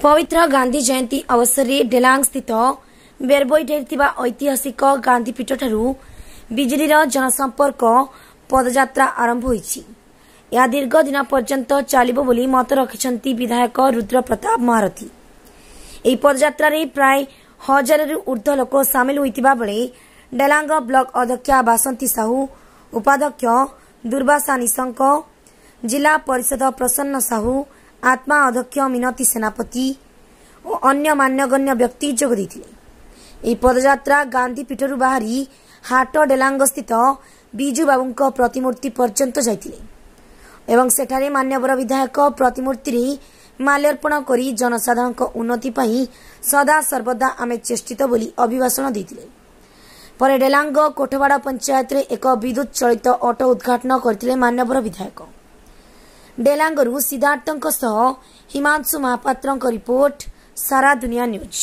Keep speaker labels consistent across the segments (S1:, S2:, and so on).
S1: पवित्र गांधी जयंती अवसर में डेलांग स्थित बेरबोईटे ऐतिहासिक गांधीपीठ ठारू बिजली जनसंपर्क पदयात्रा आरंभ होईछि। यह दीर्घ दिन पर्यंत चलिबो बोली मत रखिछंती विधायक रुद्र प्रताप महारथी। एही पदयात्रा रे प्राय 1000 रु ऊर्ध्व लोक सामिल होइतिबा बेले डेलांग ब्लॉक अध्यक्ष बासंती साहू, उपाध्यक्ष दुर्वासा निशंक, जिला परिषद प्रसन्न साहू, आत्मा अध्यक्ष मिनती सेनापति और अन्य मान्यगण्य व्यक्ति जोग देथिले। एही पदयात्रा गांधीपीठरू बाहरी हाट डेलांग स्थित बिजू बाबू प्रतिमूर्ति पर्यंत जाइथिले एवं सेठारे मान्यवर विधायक प्रतिमूर्ति रे माल्यार्पण करी जनसाधारण उन्नति पई सदा सर्वदा आमे चेष्टित बोली अभिभाषण देथिले। पर डेलांग कोठवाड़ा पंचायत रे एक विद्युत चलित ऑटो उद्घाटन करथिले मान्यवर विधायक। डेलांगरू सिद्धार्थଙ୍କ सह हिमांशु महापात्रଙ୍କ रिपोर्ट, सारा दुनिया न्यूज।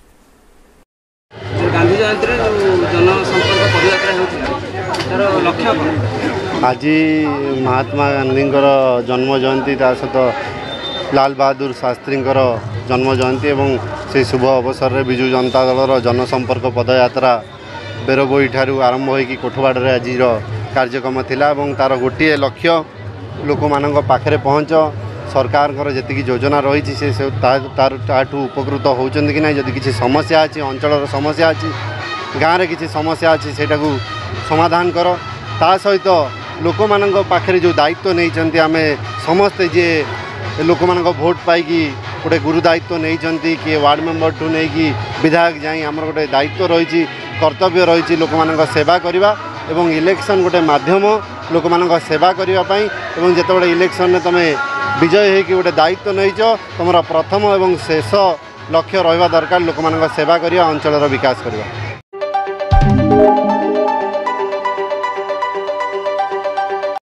S2: गांधी जयंती जनसंपर्क पदयात्रा होता लक्ष्य कौन?
S3: आज महात्मा गांधी जन्म जयंती सहित लाल बहादुर शास्त्री जन्म जयंती एवं से शुभ अवसर में विजु जनता दल जनसंपर्क पदयात्रा बेरबोई ठारू आरंभ होगी कोठवाड़ आज कार्यक्रम थिला तार गोटे लक्ष्य लोक मान पाखे पहुँच सरकार जी योजना रही से उपकृत होती कि ना। जदि किसी समस्या अच्छी अंचल समस्या अच्छी गाँव में किसी समस्या अच्छी से समाधान कर ता सहित लोक मान पाखे जो दायित्व नहीं आम समस्ते जे लोक मान भोट पाई गोटे गुरु दायित्व नहीं किए वार्ड मेंबर ठू नहीं विधायक जाए आमर गोटे दायित्व रही कर्तव्य रही लोक मान सेवा करवा एवं इलेक्शन गोटे माध्यम लोक मान सेवा करने जिते इलेक्शन में तुम विजय होगी गोटे दायित्व नहीं तुम प्रथम और शेष लक्ष्य रहा दरकार लोक मान सेवा करवा अंचल विकास करवा।